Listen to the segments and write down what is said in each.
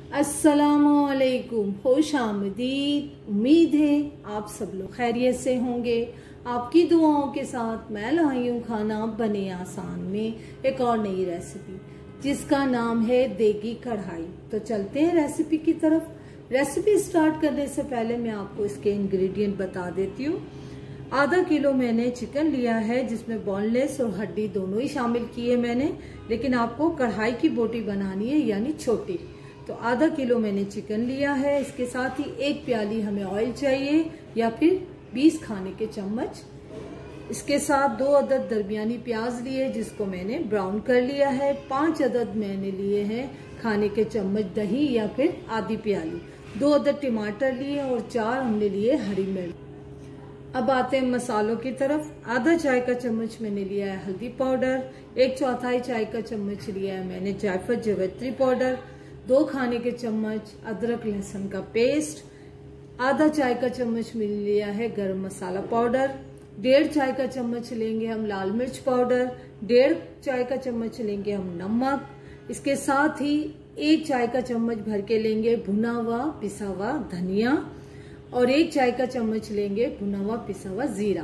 अस्सलामुअलैकुम, खुश आमदीद। उम्मीद है आप सब लोग खैरियत से होंगे। आपकी दुआओं के साथ मैं लाई हूँ खाना बने आसान में एक और नई रेसिपी जिसका नाम है देगी कढ़ाई। तो चलते हैं रेसिपी की तरफ। रेसिपी स्टार्ट करने से पहले मैं आपको इसके इंग्रेडिएंट बता देती हूँ। आधा किलो मैंने चिकन लिया है जिसमें बोनलेस और हड्डी दोनों ही शामिल की है मैंने, लेकिन आपको कढ़ाई की बोटी बनानी है यानी छोटी। तो आधा किलो मैंने चिकन लिया है। इसके साथ ही एक प्याली हमें ऑयल चाहिए या फिर 20 खाने के चम्मच। इसके साथ 2 अदद दरमियानी प्याज लिए जिसको मैंने ब्राउन कर लिया है। 5 अदद मैंने लिए हैं खाने के चम्मच दही या फिर आधी प्याली। 2 अदद टमाटर लिए और 4 हमने लिए हरी मिर्च। अब आते हैं मसालों की तरफ। आधा चाय का चम्मच मैंने लिया है हल्दी पाउडर। 1/4 चाय का चम्मच लिया है मैंने जायफल जावित्री पाउडर। 2 खाने के चम्मच अदरक लहसुन का पेस्ट। आधा चाय का चम्मच मैंने लिया है गरम मसाला पाउडर। 1.5 चाय का चम्मच लेंगे हम लाल मिर्च पाउडर। 1.5 चाय का चम्मच लेंगे हम नमक। इसके साथ ही 1 चाय का चम्मच भर के लेंगे भुना हुआ पिसा हुआ धनिया और 1 चाय का चम्मच लेंगे भुना हुआ पिसा हुआ जीरा।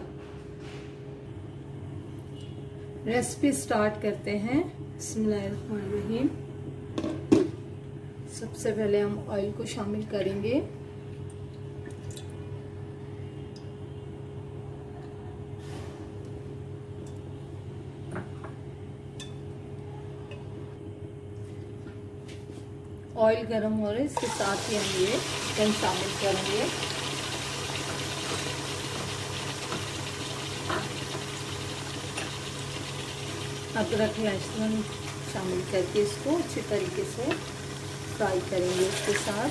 रेसिपी स्टार्ट करते हैं। बिस्मिल्लाहिर्रहमानिर्रहीम। सबसे पहले हम ऑयल को शामिल करेंगे। ऑयल गर्म हो रहा है, इसके साथ ही हम ये चिकन शामिल करेंगे। अदरक लहसुन शामिल करके इसको अच्छे तरीके से फ्राई करेंगे। इसके साथ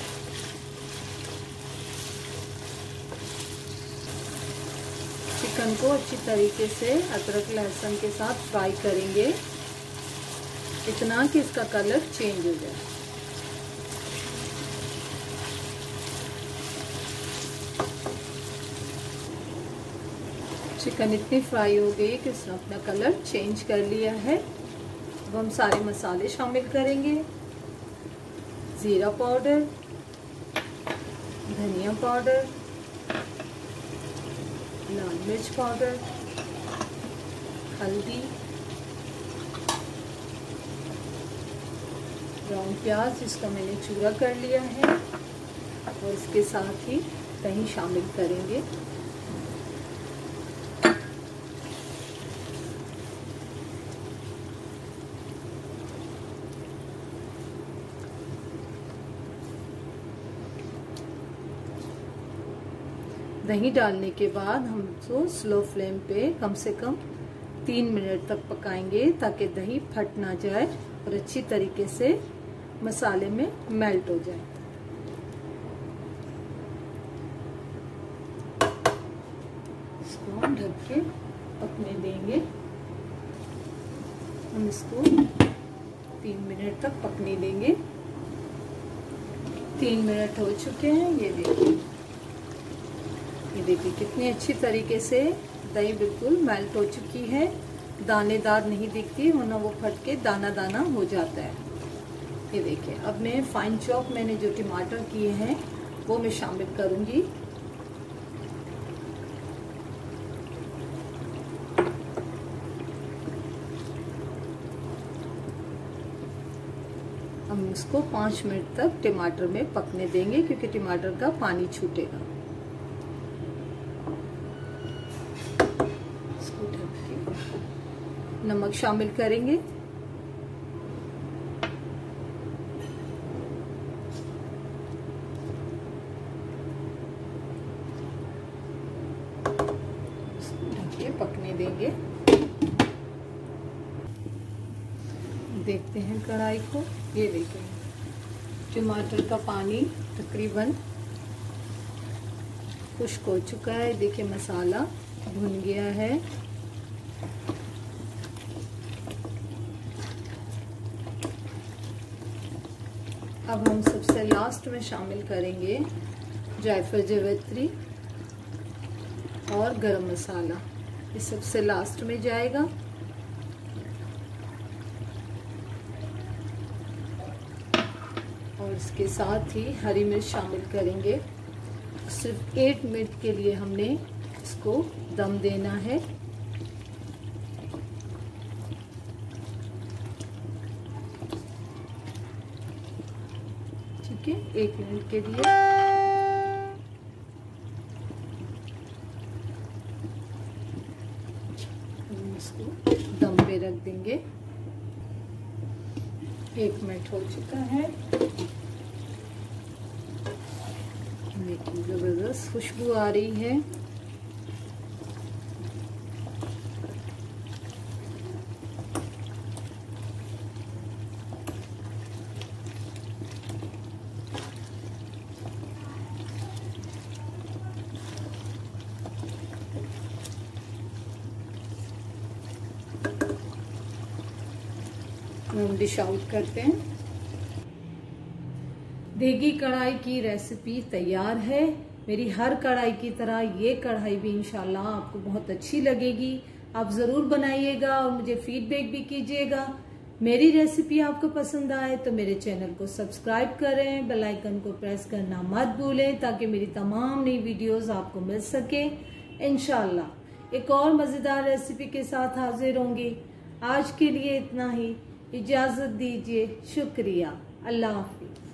चिकन को अच्छी तरीके से अदरक लहसुन के साथ फ्राई करेंगे, इतना कि इसका कलर चेंज हो जाए। चिकन इतनी फ्राई हो गई कि उसने अपना कलर चेंज कर लिया है। अब हम सारे मसाले शामिल करेंगे। जीरा पाउडर, धनिया पाउडर, लाल मिर्च पाउडर, हल्दी, ब्राउन प्याज जिसका मैंने चूरा कर लिया है और इसके साथ ही दही शामिल करेंगे। दही डालने के बाद हम इसको स्लो फ्लेम पे कम से कम 3 मिनट तक पकाएंगे ताकि दही फट ना जाए और अच्छी तरीके से मसाले में मेल्ट हो जाए। इसको हम ढक के पकने देंगे। हम इसको 3 मिनट तक पकने देंगे। 3 मिनट हो चुके हैं। ये देखिए कितनी अच्छी तरीके से दही बिल्कुल मेल्ट हो चुकी है। दानेदार नहीं दिखती वरना वो फट के दाना दाना हो जाता है। ये देखिए अब मैं फाइन चॉप मैंने जो टमाटर किए हैं वो मैं शामिल करूंगी। हम इसको 5 मिनट तक टमाटर में पकने देंगे क्योंकि टमाटर का पानी छूटेगा। नमक शामिल करेंगे। ढकिए पकने देंगे। देखते हैं कढ़ाई को। ये देखिए टमाटर का पानी तकरीबन खुश्क हो चुका है। देखिए मसाला भुन गया है। अब हम सबसे लास्ट में शामिल करेंगे जायफल जावित्री और गरम मसाला। ये सबसे लास्ट में जाएगा। और और इसके साथ ही हरी मिर्च शामिल करेंगे। सिर्फ 8 मिनट के लिए हमने इसको दम देना है। ठीक है, 1 मिनट के लिए। हम इसको दम पे रख देंगे। 1 मिनट हो चुका है। देखिए जबरदस्त खुशबू आ रही है। हम डिश आउट करते हैं। देगी कढ़ाई की रेसिपी तैयार है। मेरी हर कढ़ाई की तरह ये कढ़ाई भी इंशाल्लाह आपको बहुत अच्छी लगेगी। आप ज़रूर बनाइएगा और मुझे फीडबैक भी कीजिएगा। मेरी रेसिपी आपको पसंद आए तो मेरे चैनल को सब्सक्राइब करें, बेल आइकन को प्रेस करना मत भूलें ताकि मेरी तमाम नई वीडियोस आपको मिल सके। इंशाल्लाह एक और मज़ेदार रेसिपी के साथ हाजिर होंगी। आज के लिए इतना ही, इजाज़त दीजिए। शुक्रिया। अल्लाह हाफिज़।